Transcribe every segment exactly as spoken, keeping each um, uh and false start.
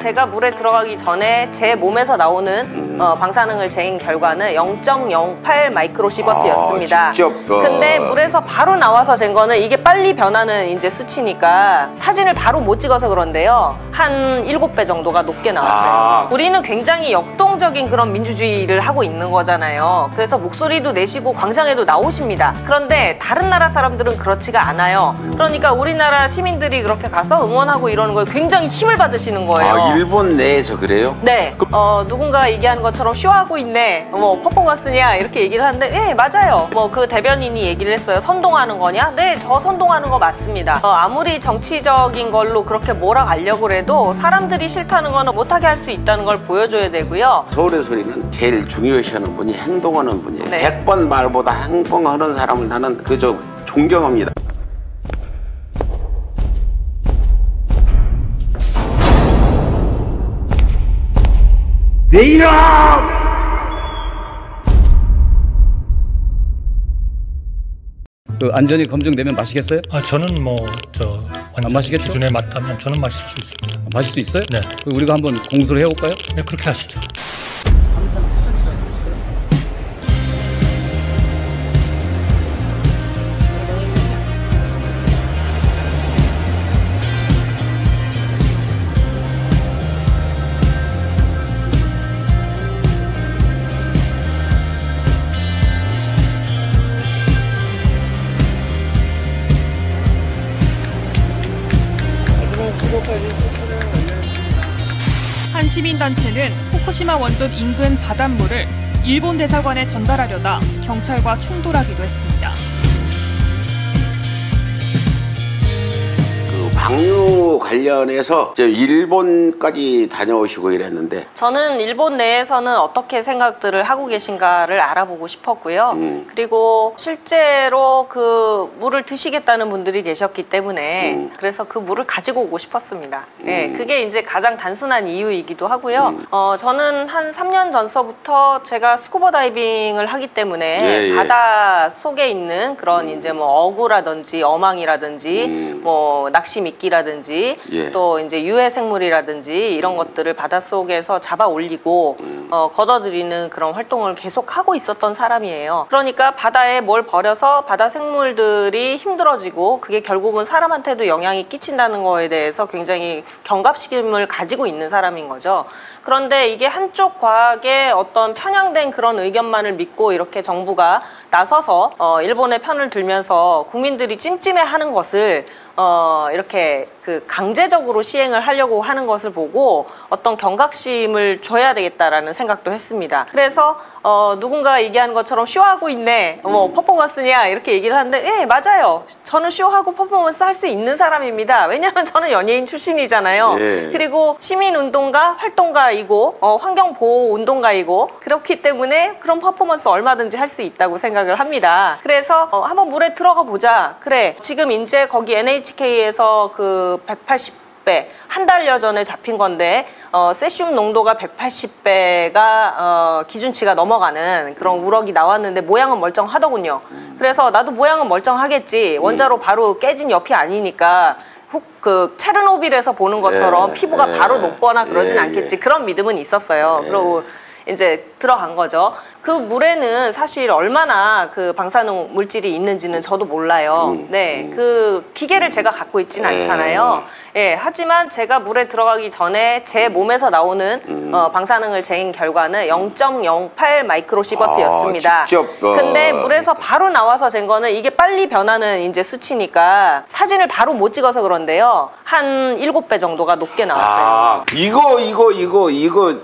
제가 물에 들어가기 전에 제 몸에서 나오는 음. 어, 방사능을 잰 결과는 영 점 영팔 마이크로시버트였습니다. 아, 직접, 어... 근데 물에서 바로 나와서 잰 거는 이게 빨리 변하는 이제 수치니까 사진을 바로 못 찍어서 그런데요. 한 일곱 배 정도가 높게 나왔어요. 아... 우리는 굉장히 역동적인 그런 민주주의를 하고 있는 거잖아요. 그래서 목소리도 내시고 광장에도 나오십니다. 그런데 다른 나라 사람들은 그렇지가 않아요. 그러니까 우리나라 시민들이 그렇게 가서 응원하고 이러는 거에 굉장히 힘을 받으시는 거예요. 아, 일본 내에서 그래요? 네. 어, 누군가 얘기하는 것처럼 쇼하고 있네. 뭐 퍼포먼스냐 이렇게 얘기를 하는데 예, 맞아요. 뭐 그 대변인이 얘기를 했어요. 선동하는 거냐? 네, 저 선동하는 거 맞습니다. 어, 아무리 정치적인 걸로 그렇게 몰아가려고 해도 사람들이 싫다는 거는 못하게 할 수 있다는 걸 보여줘야 되고요. 서울의 소리는 제일 중요시하는 분이 행동하는 분이에요. 네. 백 번 말보다 행동하는 사람을 나는 그저 존경합니다. 내 이름! 그 안전이 검증되면 마시겠어요? 아 저는 뭐 저 안 마시겠죠? 기준에 맞다면 저는 마실 수 있습니다. 아, 마실 수 있어요? 네. 우리가 한번 공수를 해볼까요? 네, 그렇게 하시죠. 한 시민단체는 후쿠시마 원전 인근 바닷물을 일본 대사관에 전달하려다 경찰과 충돌하기도 했습니다. 방류 관련해서 일본까지 다녀오시고 이랬는데 저는 일본 내에서는 어떻게 생각들을 하고 계신가를 알아보고 싶었고요. 음. 그리고 실제로 그 물을 드시겠다는 분들이 계셨기 때문에 음. 그래서 그 물을 가지고 오고 싶었습니다. 음. 네, 그게 이제 가장 단순한 이유이기도 하고요. 음. 어, 저는 한 삼 년 전서부터 제가 스쿠버 다이빙을 하기 때문에 예, 예. 바다 속에 있는 그런 음. 이제 뭐 어구라든지 어망이라든지 음. 뭐 낚시 미끼라든지 예. 또 이제 유해 생물이라든지 이런 음. 것들을 바닷속에서 잡아 올리고 음. 어, 걷어들이는 그런 활동을 계속 하고 있었던 사람이에요. 그러니까 바다에 뭘 버려서 바다 생물들이 힘들어지고 그게 결국은 사람한테도 영향이 끼친다는 거에 대해서 굉장히 경각심을 가지고 있는 사람인 거죠. 그런데 이게 한쪽 과학의 어떤 편향된 그런 의견만을 믿고 이렇게 정부가 나서서 어, 일본의 편을 들면서 국민들이 찜찜해하는 것을 어, 이렇게 그 강제적으로 시행을 하려고 하는 것을 보고 어떤 경각심을 줘야 되겠다라는 생각도 했습니다. 그래서 어, 누군가 얘기하는 것처럼 쇼하고 있네, 뭐 퍼포먼스냐 이렇게 얘기를 하는데 예, 맞아요. 저는 쇼하고 퍼포먼스 할 수 있는 사람입니다. 왜냐하면 저는 연예인 출신이잖아요. 예. 그리고 시민운동가, 활동가이고 어, 환경보호운동가이고 그렇기 때문에 그런 퍼포먼스 얼마든지 할 수 있다고 생각을 합니다. 그래서 어, 한번 물에 들어가 보자. 그래, 지금 이제 거기 엔에이치케이에서 그 백팔십 배, 한 달여 전에 잡힌 건데 어, 세슘 농도가 백팔십 배가 어, 기준치가 넘어가는 그런 우럭이 나왔는데 모양은 멀쩡하더군요. 그래서 나도 모양은 멀쩡하겠지. 원자로 바로 깨진 옆이 아니니까 훅 그 체르노빌에서 보는 것처럼 예, 피부가 예, 바로 녹거나 그러진 예, 않겠지. 그런 믿음은 있었어요. 예. 그리고 이제 들어간 거죠. 그 물에는 사실 얼마나 그 방사능 물질이 있는지는 저도 몰라요. 음, 네, 음. 그 기계를 제가 갖고 있지는 음. 않잖아요. 예, 하지만 제가 물에 들어가기 전에 제 몸에서 나오는 음. 어, 방사능을 잰 결과는 영 점 영팔 마이크로시버트였습니다. 아, 직접, 어... 근데 물에서 바로 나와서 잰 거는 이게 빨리 변하는 이제 수치니까 사진을 바로 못 찍어서 그런데요. 한 일곱 배 정도가 높게 나왔어요. 아, 이거 이거 이거 이거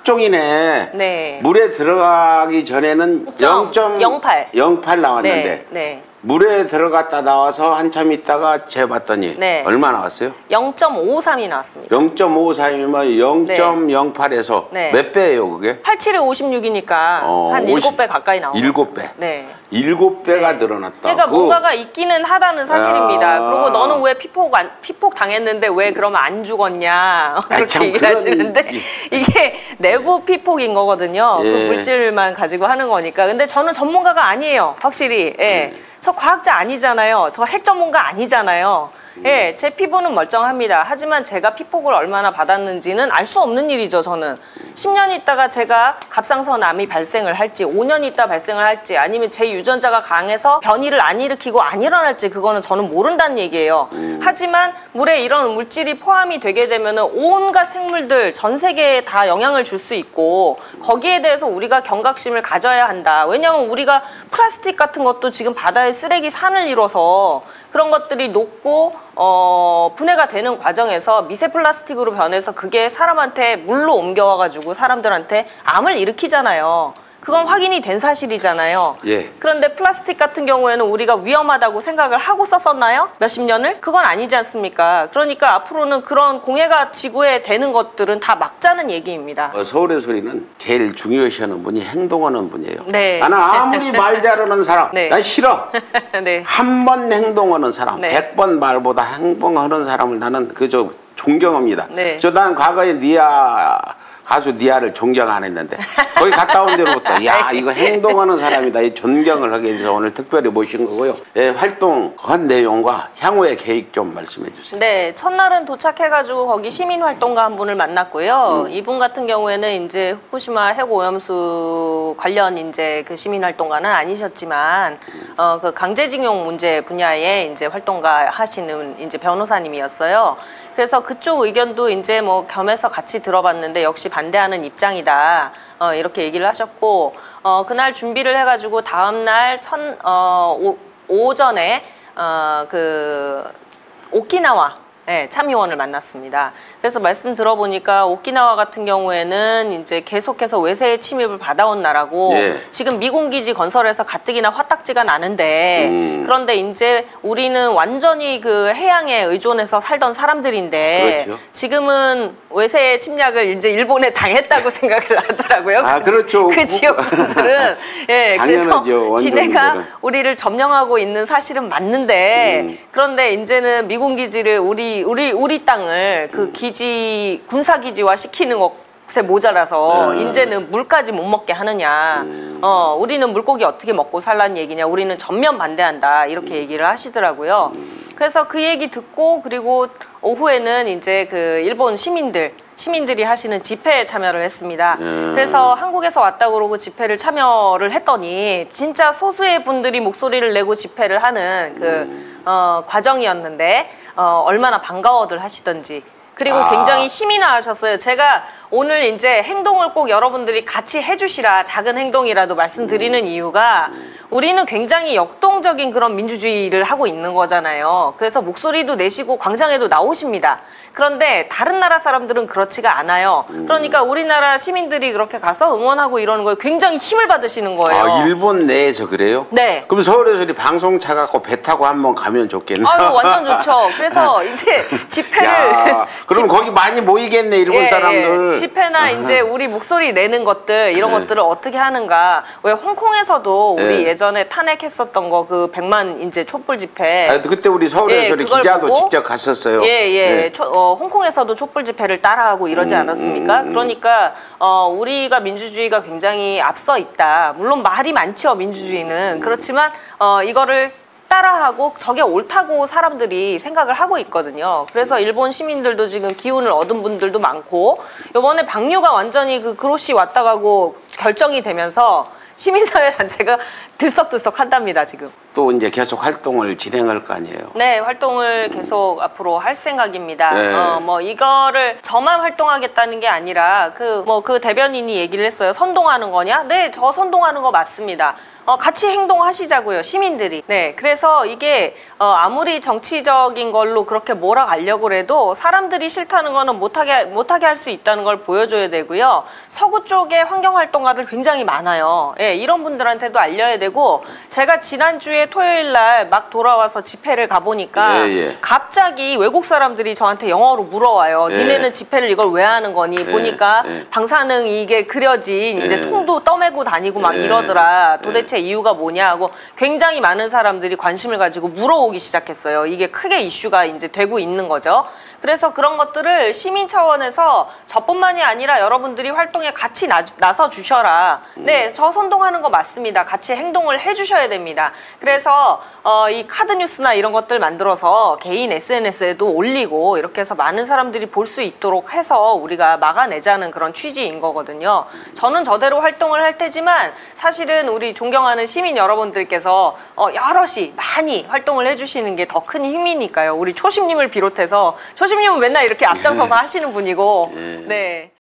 특종이네. 네. 물에 들어가기 전에는 영 점 영팔 영팔 나왔는데 네, 네. 물에 들어갔다 나와서 한참 있다가 재봤더니 네. 얼마 나왔어요? 영 점 오삼이 나왔습니다. 영 점 오삼이면 영 점 영팔에서 네. 몇 배예요 그게? 팔십칠에 오십육이니까 어, 한 일곱 배 가까이 나오죠. 일곱 배? 네. 일곱 배가 네. 늘어났다. 그러니까 뭔가가 있기는 하다는 사실입니다. 아 그리고 너는 왜 피폭, 안, 피폭 당했는데 왜 그러면 안 죽었냐 그렇게 얘기를 그런... 하시는데 이게 내부 피폭인 거거든요. 예. 그 물질만 가지고 하는 거니까. 근데 저는 전문가가 아니에요. 확실히. 예. 음. 저 과학자 아니잖아요. 저 핵 전문가 아니잖아요. 예, 제 피부는 멀쩡합니다. 하지만 제가 피폭을 얼마나 받았는지는 알 수 없는 일이죠, 저는. 십 년 있다가 제가 갑상선암이 발생을 할지, 오 년 있다 발생을 할지, 아니면 제 유전자가 강해서 변이를 안 일으키고 안 일어날지, 그거는 저는 모른다는 얘기예요. 음. 하지만 물에 이런 물질이 포함이 되게 되면 온갖 생물들, 전 세계에 다 영향을 줄 수 있고, 거기에 대해서 우리가 경각심을 가져야 한다. 왜냐하면 우리가 플라스틱 같은 것도 지금 바다의 쓰레기 산을 이뤄서 그런 것들이 녹고 어, 분해가 되는 과정에서 미세 플라스틱으로 변해서 그게 사람한테 물로 옮겨와가지고 사람들한테 암을 일으키잖아요. 그건 확인이 된 사실이잖아요. 예. 그런데 플라스틱 같은 경우에는 우리가 위험하다고 생각을 하고 썼었나요? 몇십 년을? 그건 아니지 않습니까? 그러니까 앞으로는 그런 공해가 지구에 되는 것들은 다 막자는 얘기입니다. 어, 서울의 소리는 제일 중요시하는 분이 행동하는 분이에요. 네. 나는 아무리 말 잘하는 사람, 네. 난 싫어. 네. 한 번 행동하는 사람, 네. 백 번 말보다 행동하는 사람을 나는 그저 존경합니다. 네. 저 난 과거에 니아 가수 니아를 존경 안 했는데 거기 갔다 온 데로부터 야 이거 행동하는 사람이다 이 존경을 하게 돼서 오늘 특별히 모신 거고요. 예, 활동한 내용과 향후의 계획 좀 말씀해 주세요. 네, 첫날은 도착해가지고 거기 시민활동가 한 분을 만났고요. 음. 이분 같은 경우에는 이제 후쿠시마 핵오염수 관련 이제 그 시민활동가는 아니셨지만 어, 그 강제징용 문제 분야에 이제 활동가 하시는 이제 변호사님이었어요. 그래서 그쪽 의견도 이제 뭐 겸해서 같이 들어봤는데 역시 반대하는 입장이다. 어, 이렇게 얘기를 하셨고, 어, 그날 준비를 해가지고 다음날 천, 어, 오, 오전에, 어, 그, 오키나와, 네, 참의원을 만났습니다. 그래서 말씀 들어보니까 오키나와 같은 경우에는 이제 계속해서 외세의 침입을 받아온 나라고 예. 지금 미군기지 건설해서 가뜩이나 화딱지가 나는데 음. 그런데 이제 우리는 완전히 그 해양에 의존해서 살던 사람들인데 그렇죠. 지금은 외세의 침략을 이제 일본에 당했다고 생각을 하더라고요. 아, 그, 그렇죠. 그 지역분들은 예, 그래서 지네가 원정들은. 우리를 점령하고 있는 사실은 맞는데 음. 그런데 이제는 미군기지를 우리 우리 우리 땅을 그 기지 군사 기지화 시키는 것에 모자라서 음. 이제는 물까지 못 먹게 하느냐. 음. 어, 우리는 물고기 어떻게 먹고 살라는 얘기냐. 우리는 전면 반대한다. 이렇게 얘기를 하시더라고요. 음. 그래서 그 얘기 듣고 그리고 오후에는 이제 그 일본 시민들 시민들이 하시는 집회에 참여를 했습니다. 음. 그래서 한국에서 왔다 그러고 집회를 참여를 했더니 진짜 소수의 분들이 목소리를 내고 집회를 하는 그 음. 어, 과정이었는데 어, 얼마나 반가워들 하시던지 그리고 아. 굉장히 힘이 나셨어요. 제가 오늘 이제 행동을 꼭 여러분들이 같이 해주시라 작은 행동이라도 말씀드리는 음. 이유가 우리는 굉장히 역동적인 그런 민주주의를 하고 있는 거잖아요. 그래서 목소리도 내시고 광장에도 나오십니다. 그런데 다른 나라 사람들은 그렇지가 않아요. 음. 그러니까 우리나라 시민들이 그렇게 가서 응원하고 이러는 거에 굉장히 힘을 받으시는 거예요. 아, 일본 내에서 그래요? 네. 그럼 서울에서 우리 방송 차 갖고 배 타고 한번 가면 좋겠네. 아유, 완전 좋죠. 그래서 이제 집회를 야, 그럼 집... 거기 많이 모이겠네 일본 예, 사람들. 예. 집회나 아하. 이제 우리 목소리 내는 것들 이런 네. 것들을 어떻게 하는가. 왜 홍콩에서도 우리 네. 예전에 탄핵했었던 거 그 백만 이제 촛불 집회. 아, 그때 우리 서울에서 예, 기자도 보고, 직접 갔었어요. 예, 예. 네. 초, 어, 홍콩에서도 촛불 집회를 따라하고 이러지 음, 않았습니까? 음, 음. 그러니까 어, 우리가 민주주의가 굉장히 앞서 있다. 물론 말이 많죠, 민주주의는. 음. 그렇지만 어, 이거를 따라하고 저게 옳다고 사람들이 생각을 하고 있거든요. 그래서 일본 시민들도 지금 기운을 얻은 분들도 많고 이번에 방류가 완전히 그 그로시 왔다 가고 결정이 되면서 시민사회 단체가 들썩들썩 한답니다, 지금. 또 이제 계속 활동을 진행할 거 아니에요? 네, 활동을 계속 음. 앞으로 할 생각입니다. 네. 어, 뭐 이거를 저만 활동하겠다는 게 아니라 그 뭐 그 대변인이 얘기를 했어요. 선동하는 거냐? 네, 저 선동하는 거 맞습니다. 어, 같이 행동하시자고요, 시민들이. 네, 그래서 이게 어, 아무리 정치적인 걸로 그렇게 몰아가려고 해도 사람들이 싫다는 거는 못하게 못하게 할 수 있다는 걸 보여줘야 되고요. 서구 쪽에 환경활동가들 굉장히 많아요. 예, 이런 분들한테도 알려야 되고 제가 지난주에 토요일 날 막 돌아와서 집회를 가보니까 예, 예. 갑자기 외국 사람들이 저한테 영어로 물어와요. 예. 니네는 집회를 이걸 왜 하는 거니? 예, 보니까 예. 방사능 이게 그려진 이제 예. 통도 떠매고 다니고 막 예. 이러더라. 도대체 이유가 뭐냐 하고 굉장히 많은 사람들이 관심을 가지고 물어오기 시작했어요. 이게 크게 이슈가 이제 되고 있는 거죠. 그래서 그런 것들을 시민 차원에서 저뿐만이 아니라 여러분들이 활동에 같이 나, 나서 주셔라. 네, 저 선동하는 거 맞습니다. 같이 행동을 해주셔야 됩니다. 그래서 그래서 어, 이 카드 뉴스나 이런 것들 만들어서 개인 에스엔에스에도 올리고 이렇게 해서 많은 사람들이 볼 수 있도록 해서 우리가 막아내자는 그런 취지인 거거든요. 저는 저대로 활동을 할 테지만 사실은 우리 존경하는 시민 여러분들께서 어, 여럿이 많이 활동을 해주시는 게 더 큰 힘이니까요. 우리 초심님을 비롯해서 초심님은 맨날 이렇게 앞장서서 하시는 분이고 네.